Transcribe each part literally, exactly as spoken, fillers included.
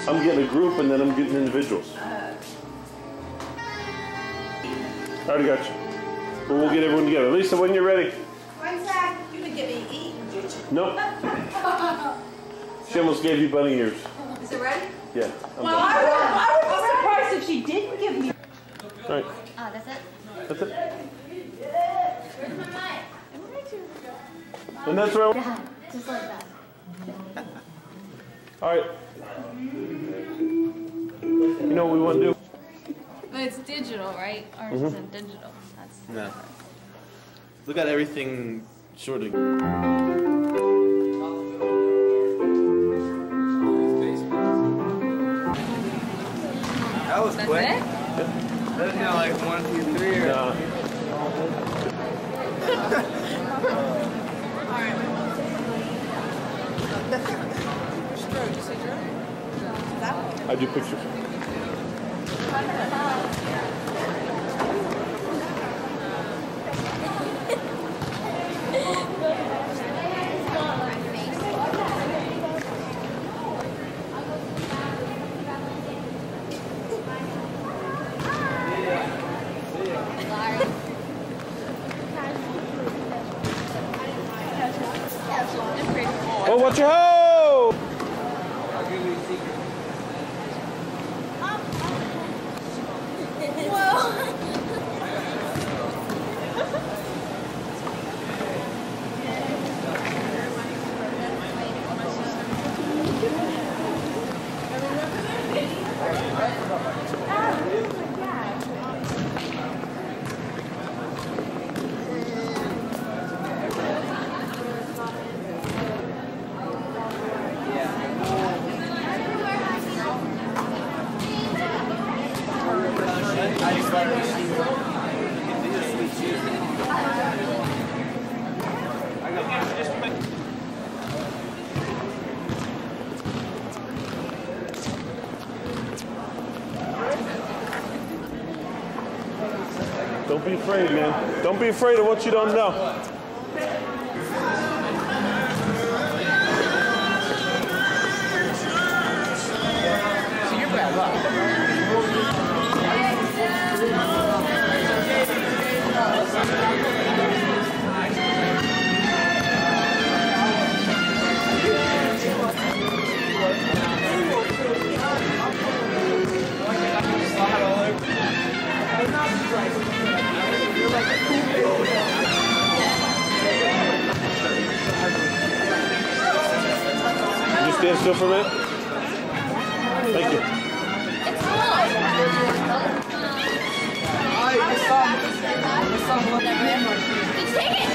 I'm getting a group and then I'm getting individuals. I already got you. But we'll get everyone together. Lisa, when you're ready. One sec. You didn't get me eating, did you? Nope. She almost gave you bunny ears. Is it ready? Yeah. I'm well, I would, I would be surprised if she didn't give me. All right. Oh, that's it? That's it. Where's my mic? I'm right here. And that's right. Dad, just like that. All right. You know what we want to do? But it's digital, right? Ours Mm-hmm. isn't digital. That's no. Look at everything short of. That was That's quick. it? That was now like one, two, three. Or... Nah. I do pictures. Oh, watch your hoe! Don't be afraid, man. Don't be afraid of what you don't know. So you're bad luck. Can you stand still for a minute? Thank you. It's cool. Just take it.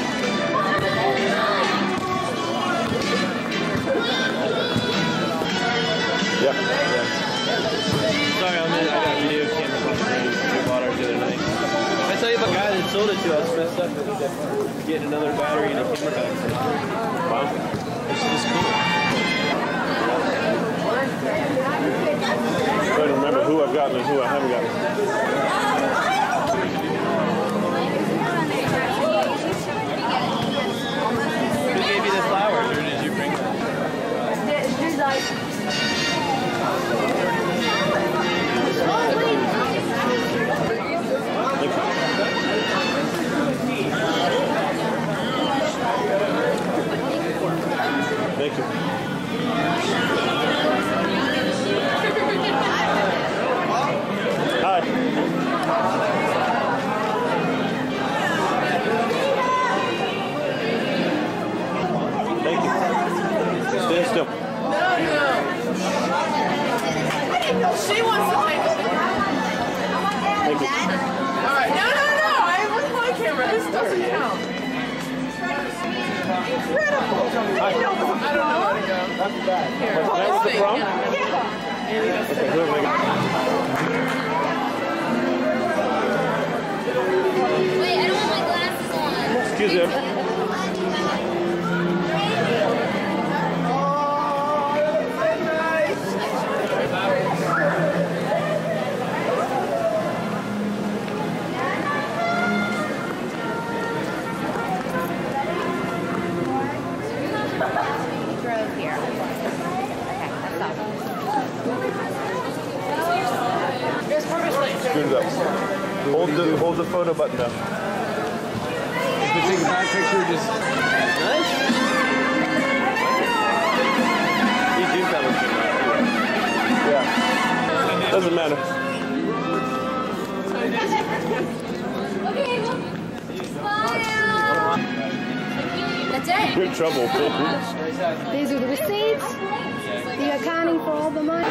Yeah. Sorry, I'm in, I got a video camera company we bought ours the other night. I tell you about the guy that sold it to us messed up with getting another battery and a camera back. Wow. This is cool. I'm trying to remember who I've gotten and who I haven't gotten. Who gave you the flowers, or did you bring them? Thank you. Hi. Thank you. Stand still. No, no. I didn't know she wants to take it. Thank you. All right. No, no, no. I have my camera. This doesn't count. Incredible. I don't know. I don't know where to go. That's bad. Here. That was the prom? Yeah. Okay, who have I got? Wait, I don't have my glasses on. Excuse me. Drove here. Okay, that's all. hold the photo button down. You can take a back picture, just. Nice. You do kind of Yeah. Doesn't matter. Okay, look. Smile. That's it. You're in trouble. These are the receipts, the accounting for all the money.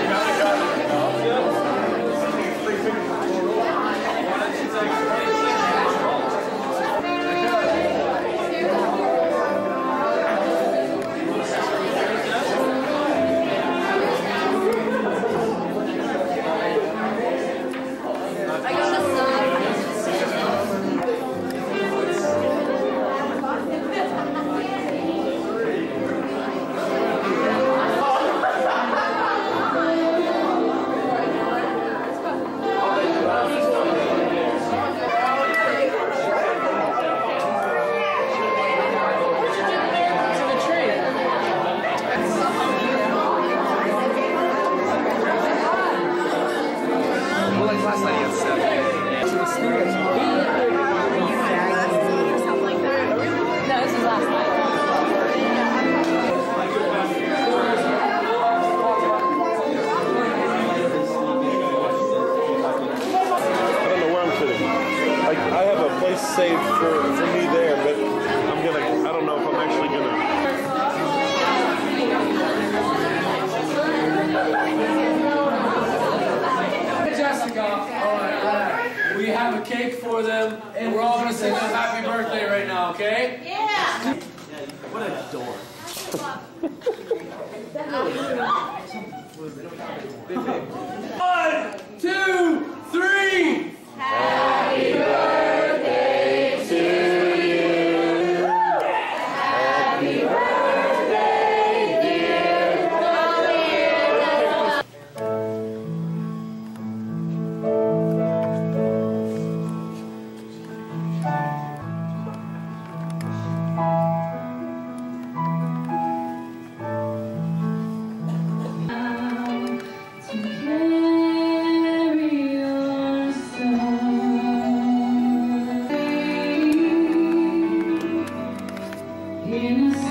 Saved for, for me there, but I'm gonna, I don't know if I'm actually gonna. Jessica, all right, all right. We have a cake for them, and we're all gonna sing them happy birthday right now, okay? Yeah. What a dork. One, two, three. Happy birthday to you. Happy birthday, dear Bobby. In a